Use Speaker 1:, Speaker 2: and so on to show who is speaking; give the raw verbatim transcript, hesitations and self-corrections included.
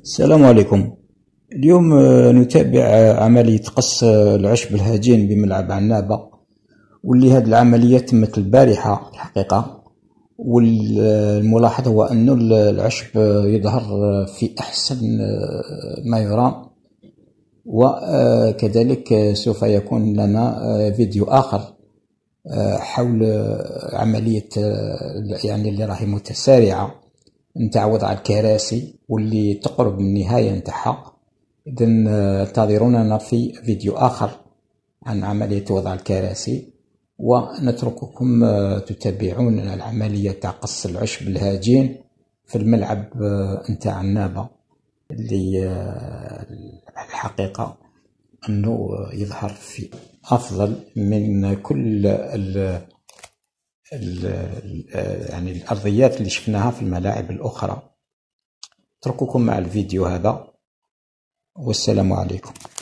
Speaker 1: السلام عليكم. اليوم آه، نتابع آه، عملية قص آه، العشب الهجين بملعب عنابة، واللي هذه العملية تمت البارحة الحقيقة. والملاحظ هو أن العشب آه، يظهر آه، في أحسن آه، ما يرام. وكذلك آه، سوف يكون لنا آه، فيديو آخر آه، حول آه، عملية آه، يعني اللي راهي متسارعة نتاع وضع الكراسي واللي تقرب من النهاية نتاعها. إذن انتظرونا في فيديو آخر عن عملية وضع الكراسي، ونترككم تتابعون العملية تاع قص العشب الهجين في الملعب نتاع عنابة، اللي الحقيقة أنه يظهر في أفضل من كل ال ال يعني الأرضيات اللي شفناها في الملاعب الأخرى. اترككم مع الفيديو هذا، والسلام عليكم.